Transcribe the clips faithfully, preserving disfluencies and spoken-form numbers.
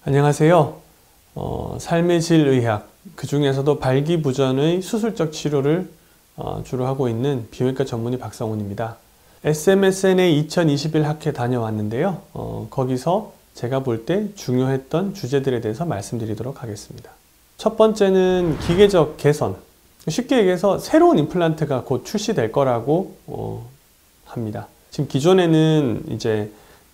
안녕하세요. 어, 삶의 질 의학, 그 중에서도 발기부전의 수술적 치료를 어, 주로 하고 있는 비뇨기과 전문의 박성훈입니다. 에스엠에스엔에이 이천이십일 학회 다녀왔는데요. 어, 거기서 제가 볼 때 중요했던 주제들에 대해서 말씀드리도록 하겠습니다. 첫 번째는 기계적 개선. 쉽게 얘기해서 새로운 임플란트가 곧 출시될 거라고 어, 합니다. 지금 기존에는 이제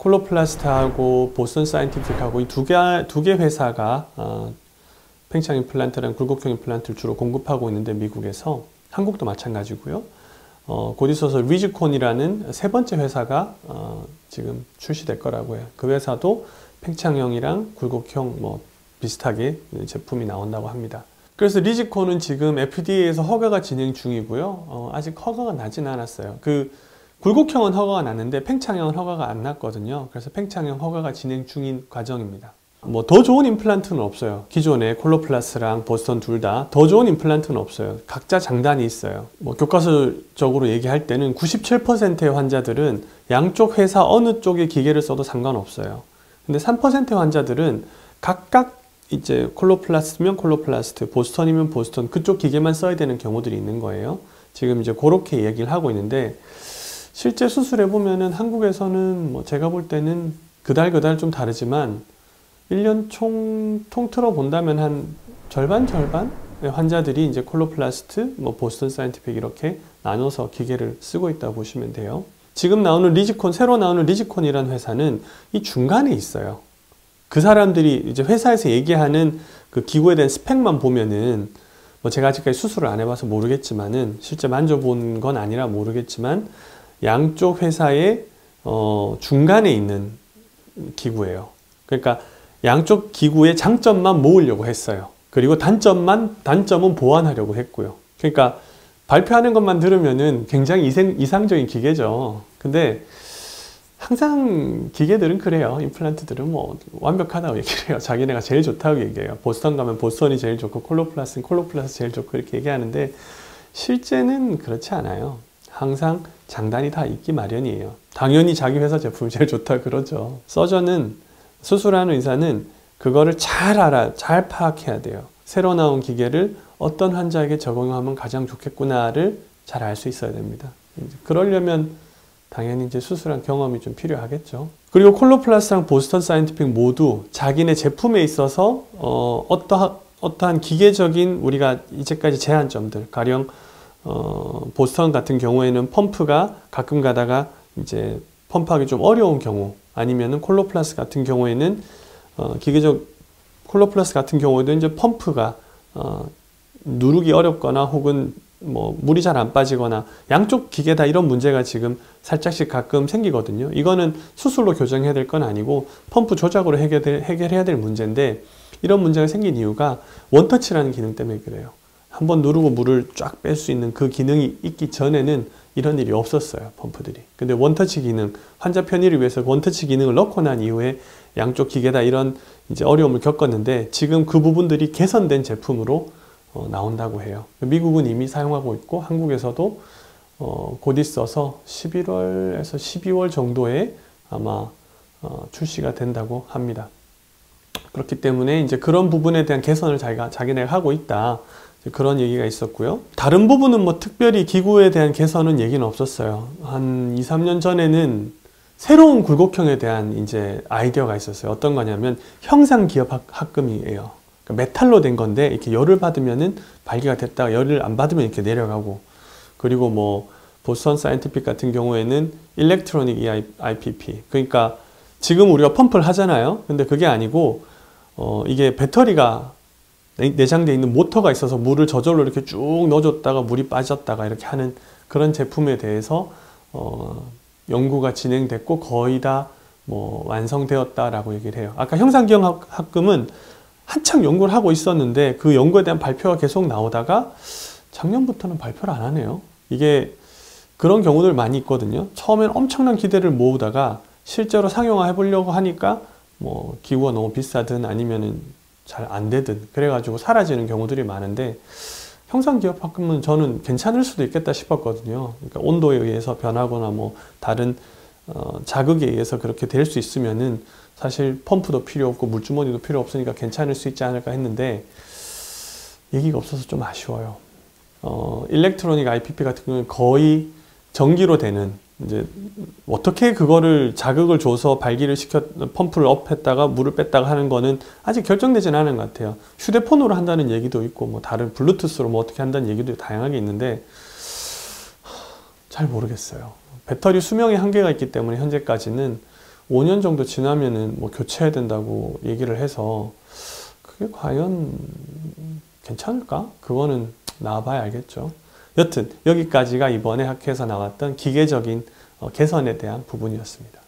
콜로플라스트하고 보스턴 사이언티픽하고 이 두 개, 두 개 회사가 어, 팽창 임플란트랑 굴곡형 임플란트를 주로 공급하고 있는데 미국에서, 한국도 마찬가지고요. 어, 곧 있어서 리지콘이라는 세 번째 회사가 어, 지금 출시될 거라고 해요. 그 회사도 팽창형이랑 굴곡형 뭐 비슷하게 제품이 나온다고 합니다. 그래서 리지콘은 지금 에프디에이에서 허가가 진행 중이고요. 어, 아직 허가가 나진 않았어요. 그 굴곡형은 허가가 났는데 팽창형은 허가가 안 났거든요. 그래서 팽창형 허가가 진행 중인 과정입니다. 뭐 더 좋은 임플란트는 없어요. 기존에 콜로플라스랑 보스턴 둘 다 더 좋은 임플란트는 없어요. 각자 장단이 있어요. 뭐 교과서적으로 얘기할 때는 구십칠 퍼센트의 환자들은 양쪽 회사 어느 쪽의 기계를 써도 상관없어요. 근데 삼 퍼센트의 환자들은 각각 이제 콜로플라스면 콜로플라스트, 보스턴이면 보스턴, 그쪽 기계만 써야 되는 경우들이 있는 거예요. 지금 이제 그렇게 얘기를 하고 있는데, 실제 수술해 보면은 한국에서는 뭐 제가 볼 때는 그달 그달 좀 다르지만 일 년 총 통틀어 본다면 한 절반 절반의 환자들이 이제 콜로플라스트, 뭐 보스턴 사이언티픽 이렇게 나눠서 기계를 쓰고 있다고 보시면 돼요. 지금 나오는 리지콘, 새로 나오는 리지콘이라는 회사는 이 중간에 있어요. 그 사람들이 이제 회사에서 얘기하는 그 기구에 대한 스펙만 보면은, 뭐 제가 아직까지 수술을 안 해봐서 모르겠지만은, 실제 만져본 건 아니라 모르겠지만 양쪽 회사의 어, 중간에 있는 기구예요. 그러니까 양쪽 기구의 장점만 모으려고 했어요. 그리고 단점만, 단점은 보완하려고 했고요. 그러니까 발표하는 것만 들으면은 굉장히 이생, 이상적인 기계죠. 근데 항상 기계들은 그래요. 임플란트들은 뭐 완벽하다고 얘기를 해요. 자기네가 제일 좋다고 얘기해요. 보스턴 가면 보스턴이 제일 좋고 콜로플라스는 콜로플라스 제일 좋고 이렇게 얘기하는데, 실제는 그렇지 않아요. 항상 장단이 다 있기 마련이에요. 당연히 자기 회사 제품이 제일 좋다 그러죠. 서전은, 수술하는 의사는 그거를 잘 알아, 잘 파악해야 돼요. 새로 나온 기계를 어떤 환자에게 적용하면 가장 좋겠구나를 잘 알 수 있어야 됩니다. 그러려면 당연히 이제 수술한 경험이 좀 필요하겠죠. 그리고 콜로플라스랑 보스턴 사이언티픽 모두 자기네 제품에 있어서 어, 어떠한, 어떠한 기계적인 우리가 이제까지 제한점들, 가령 어, 보스턴 같은 경우에는 펌프가 가끔 가다가 이제 펌프하기 좀 어려운 경우, 아니면은 콜로플라스 같은 경우에는 어, 기계적 콜로플라스 같은 경우에도 이제 펌프가 어, 누르기 어렵거나 혹은 뭐 물이 잘 안 빠지거나, 양쪽 기계 다 이런 문제가 지금 살짝씩 가끔 생기거든요. 이거는 수술로 교정해야 될 건 아니고 펌프 조작으로 해결, 해결해야 될 문제인데, 이런 문제가 생긴 이유가 원터치라는 기능 때문에 그래요. 한번 누르고 물을 쫙 뺄 수 있는 그 기능이 있기 전에는 이런 일이 없었어요, 펌프들이. 근데 원터치 기능, 환자 편의를 위해서 원터치 기능을 넣고 난 이후에 양쪽 기계다 이런 이제 어려움을 겪었는데, 지금 그 부분들이 개선된 제품으로 어, 나온다고 해요. 미국은 이미 사용하고 있고 한국에서도 어, 곧 있어서 십일월에서 십이월 정도에 아마 어, 출시가 된다고 합니다. 그렇기 때문에 이제 그런 부분에 대한 개선을 자기가 자기네가 하고 있다, 그런 얘기가 있었고요. 다른 부분은 뭐 특별히 기구에 대한 개선은 얘기는 없었어요. 한 이, 삼 년 전에는 새로운 굴곡형에 대한 이제 아이디어가 있었어요. 어떤 거냐면 형상기업 합금이에요. 그러니까 메탈로 된 건데 이렇게 열을 받으면은 발기가 됐다가 열을 안 받으면 이렇게 내려가고, 그리고 뭐 보스턴 사이언티픽 같은 경우에는 일렉트로닉 이아이피피, 그러니까 지금 우리가 펌프를 하잖아요. 근데 그게 아니고 어 이게 배터리가 내장되어 있는 모터가 있어서 물을 저절로 이렇게 쭉 넣어줬다가 물이 빠졌다가 이렇게 하는 그런 제품에 대해서 어, 연구가 진행됐고 거의 다 뭐 완성되었다라고 얘기를 해요. 아까 형상기업 합금은 한창 연구를 하고 있었는데 그 연구에 대한 발표가 계속 나오다가 작년부터는 발표를 안 하네요. 이게 그런 경우들 많이 있거든요. 처음엔 엄청난 기대를 모으다가 실제로 상용화 해보려고 하니까 뭐 기구가 너무 비싸든 아니면은 잘 안 되든 그래가지고 사라지는 경우들이 많은데, 형상기업 합금은 저는 괜찮을 수도 있겠다 싶었거든요. 그러니까 온도에 의해서 변하거나 뭐 다른 어, 자극에 의해서 그렇게 될 수 있으면은 사실 펌프도 필요 없고 물주머니도 필요 없으니까 괜찮을 수 있지 않을까 했는데 얘기가 없어서 좀 아쉬워요. 어, 일렉트로닉 아이피피 같은 경우는 거의 전기로 되는, 이제 어떻게 그거를 자극을 줘서 발기를 시켜 펌프를 업했다가 물을 뺐다가 하는 거는 아직 결정되지는 않은 것 같아요. 휴대폰으로 한다는 얘기도 있고 뭐 다른 블루투스로 뭐 어떻게 한다는 얘기도 다양하게 있는데 잘 모르겠어요. 배터리 수명에 한계가 있기 때문에 현재까지는 오 년 정도 지나면은 뭐 교체해야 된다고 얘기를 해서 그게 과연 괜찮을까? 그거는 나와봐야 알겠죠. 여튼 여기까지가 이번에 학회에서 나왔던 기계적인 개선에 대한 부분이었습니다.